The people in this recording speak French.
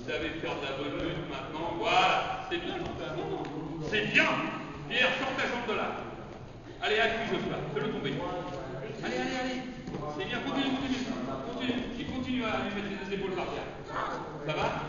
savez faire de la bonne lutte maintenant. Voilà, c'est bien. C'est bien. Pierre, sors ta jambe de là. Allez, appuie Joshua, fais-le tomber. Allez, allez, allez. C'est bien, continue. Il continue à lui mettre les épaules par terre. Ça va?